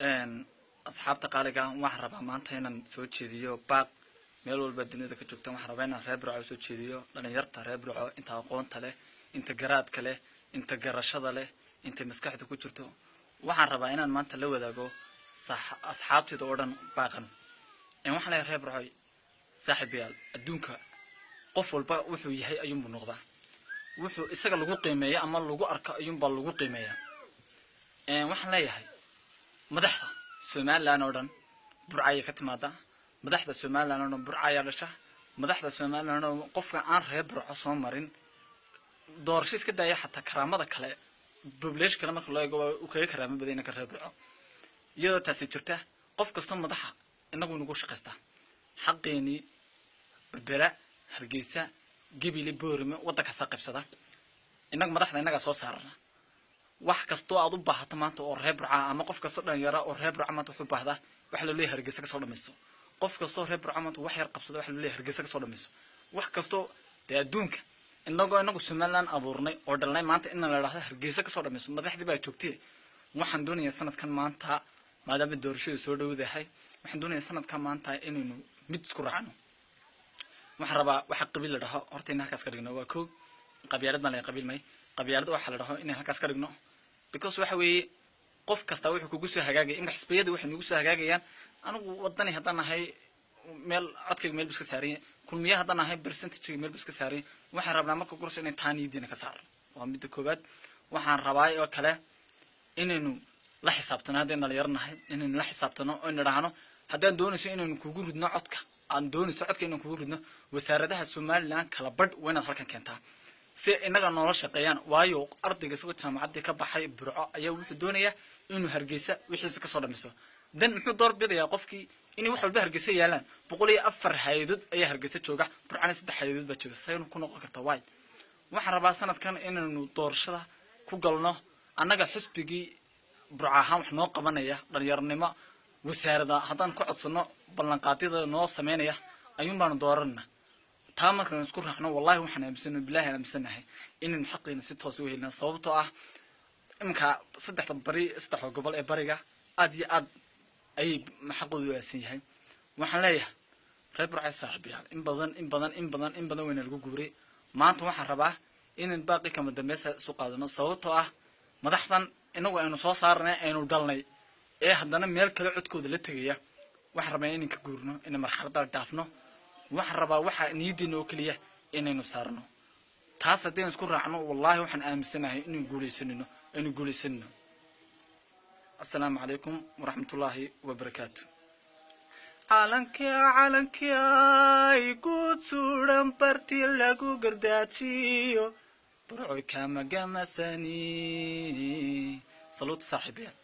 أصحاب تقاليقا وحربا مانتين سوتشيديو باق meel walba dunida ka joogtaan waxaan rabaa inaan reer Burco soo jeediyo dhalinyarta reer Burco inta aqoonta leh inta garaadka leh inta garashada leh inta maskaxda ku jirto waxaan rabaa inaan maanta la wadaago asxaabtayda oo dhan baaqan waxaan leeyahay reer Burco saaxiibayaal adduunka qof walba wuxuu yahay ayuu noqdaa wuxuu isaga lagu qiimeeyo ama lagu arko ayuu bal lagu qiimeeyaa waxaan leeyahay madaxda Soomaaliland oo dhan Burco ay ka timaada madaxda Soomaaliland oo Burco ayaa dhasha madaxda Soomaaliland oo qofka aan reer Burco soo marin doorasho iska daaya xataa karaamada kale population kale marka loo eego uu kaga karaamo badan ka reer Burco iyadoo taasi jirta qof kasta madaxa inagu nagu shaqeystaa xaqeeni berbera Hargesea Wiile Boorame wadanka saqabsada inaga madaxda inaga soo saarna wax kasto aad u baahato maanta oo reer Burco ama qof kasto dhalinyaro oo reer Burco maanta wuxuu baahdaa wax la leeyahay Hargesea ka soo dhamayso qof kasto reer Burco maanta wax yar qabsado wax la leeyahay Hargesea ka soo dhamayso wax kasto de adduunka inagu Soomaaliland abuurnay oo dhalnay maanta in la yiraahdo Hargesea ka soo dhamayso madaxdii baa joogtay waxaan doonayaa sanadkan maanta maadaama doorashadu soo dhawdahay waxaan doonayaa sanadkan maanta inaynu mid isku raacno waxaan rabaa waxa qabiil la dhaho horta in halkaas ka dhigno waa koob qabyaalad ma leh qabiil may qabyaalad waxa la dhaho in halkaas ka dhigno because waxa weeye qof kasta wuxuu kugu soo hagaagay in xisbiyada waxay nagu soo hagaagayaan anigu wadani haddaan ahay meel codkayga meel iska saariyay kulmiye haddaan ahay percentage meel iska saariyay waxaan rabnaa marka gurso inay taaniidina ka saar waa mid koobaad waxaan rabaa oo kale inaynu la xisaabtano hadaan la yarnahay inaynu la xisaabtano oo nidhaahno haddaan doonayso inaynu kugu ridno codka aan doonayso codka inaynu kugu ridno wasaaradaha Soomaaliland kala badh waynaad halkan keentaa si inaga nolol shaqeeyaan waayo ardayga soo jaamacadda ka baxay Burco ayaa wuxuu doonayaa inuu Hargesea wixiisa ka soo dhamayso dan muxuu door bidayaa qofkii inay wax walba Hargesea yaalaan 104 hay'adood ayaa Hargesea jooga Burcana 3 hay'adood baa jooga saynu ku noqon kartaa waay waxaan rabaa sanadkan inaynu doorashada ku galno annaga xisbigii Burco ahaan wax noo qabanaya dhalinyarnimo wasaaradda haddaan ku codsano ballanqaadida noo sameynaya ayuun baan dooranna taa markaan isku raacno wallahi waxaan aaminsanay billahi aaminsanay inaan xaqeena si toos u helna sababtoo ah imka saddex gobol ee bariga aad iyo aad ay xaqoodu aasan yahay waxaan leeyahay reer Burco saaxiibayaal in badan wayna lagu guuray maanta waxaan rabaa inaan baaqi kama dambaysa soo qaadano sababtoo ah madaxdan inagu aynu soo saarnay aynu dalnay ee haddana meel kale codkooda la tagaya waxaan rabaa inaan ka guurno in marxaladda dhaafno waxaan rabaa waxa niidina oo kaliya inaynu saarno taas haddii isku raacno wallahi waxaan aaminsanahay inaan guuleysano السلام عليكم ورحمة الله وبركاته علنك يقود سوران برتي لغو قرداتيو برعو كاما قامساني صلوت صاحبين